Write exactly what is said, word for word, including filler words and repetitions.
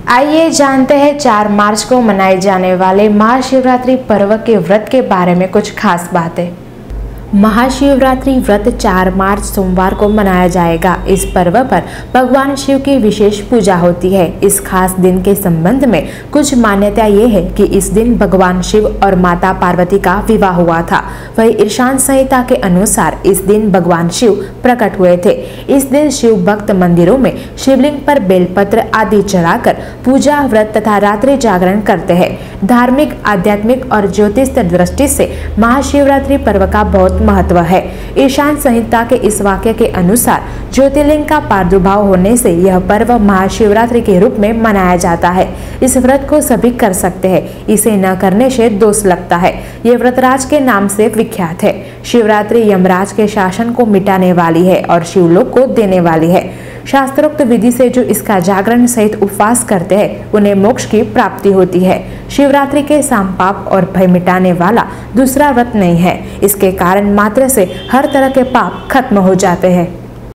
आइए जानते हैं चार मार्च को मनाए जाने वाले महाशिवरात्रि पर्व के व्रत के बारे में कुछ खास बातें। महाशिवरात्रि व्रत चार मार्च सोमवार को मनाया जाएगा। इस पर्व पर भगवान शिव की विशेष पूजा होती है। इस खास दिन के संबंध में कुछ मान्यता ये है कि इस दिन भगवान शिव और माता पार्वती का विवाह हुआ था। वही ईशान संहिता के अनुसार इस दिन भगवान शिव प्रकट हुए थे। इस दिन शिव भक्त मंदिरों में शिवलिंग पर बेलपत्र आदि चढ़ाकर पूजा, व्रत तथा रात्रि जागरण करते हैं। धार्मिक, आध्यात्मिक और ज्योतिष दृष्टि से महाशिवरात्रि पर्व का बहुत महत्व है। ईशान संहिता के इस वाक्य के अनुसार ज्योतिर्लिंग का प्रादुर्भाव होने से यह पर्व महाशिवरात्रि के रूप में मनाया जाता है। इस व्रत को सभी कर सकते हैं। इसे न करने से दोष लगता है। ये व्रतराज के नाम से विख्यात है। शिवरात्रि यमराज के शासन को मिटाने वाली है और शिवलोक को देने वाली है। शास्त्रोक्त विधि से जो इसका जागरण सहित उपवास करते हैं उन्हें मोक्ष की प्राप्ति होती है। शिवरात्रि के साम पाप और भय मिटाने वाला दूसरा व्रत नहीं है। इसके कारण मात्र से हर तरह के पाप खत्म हो जाते हैं।